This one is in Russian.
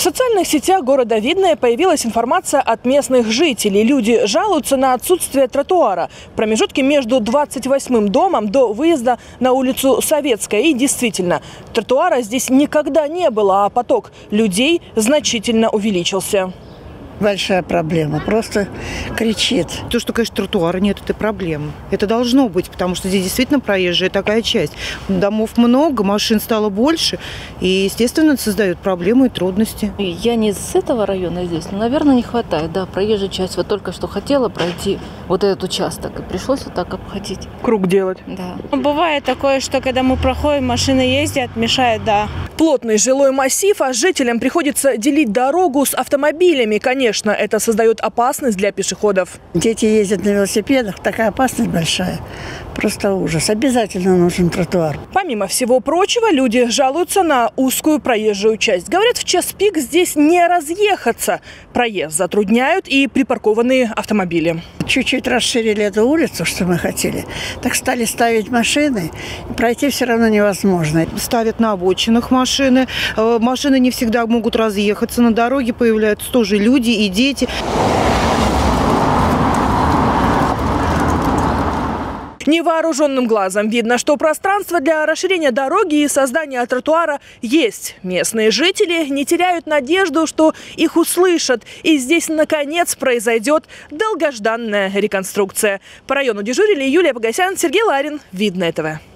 В социальных сетях города Видное появилась информация от местных жителей. Люди жалуются на отсутствие тротуара в промежутке между 28-м домом до выезда на улицу Советская. И действительно, тротуара здесь никогда не было, а поток людей значительно увеличился. Большая проблема, просто кричит. То, что, конечно, тротуара нет, это проблема. Это должно быть, потому что здесь действительно проезжая такая часть. Домов много, машин стало больше, и, естественно, это создает проблемы и трудности. Я не с этого района здесь, но, наверное, не хватает. Да, проезжая часть. Вот только что хотела пройти вот этот участок, и пришлось вот так обходить. Круг делать. Да. Бывает такое, что когда мы проходим, машины ездят, мешает, да. Плотный жилой массив, а жителям приходится делить дорогу с автомобилями. Конечно, это создает опасность для пешеходов. Дети ездят на велосипедах, такая опасность большая. Просто ужас. Обязательно нужен тротуар. Помимо всего прочего, люди жалуются на узкую проезжую часть. Говорят, в час пик здесь не разъехаться. Проезд затрудняют и припаркованные автомобили. Чуть-чуть расширили эту улицу, что мы хотели. Так стали ставить машины. Пройти все равно невозможно. Ставят на обочинах машины. Машины не всегда могут разъехаться. На дороге появляются тоже люди и дети. Невооруженным глазом видно, что пространство для расширения дороги и создания тротуара есть. Местные жители не теряют надежду, что их услышат. И здесь, наконец, произойдет долгожданная реконструкция. По району дежурили Юлия Погосян, Сергей Ларин. Видное ТВ.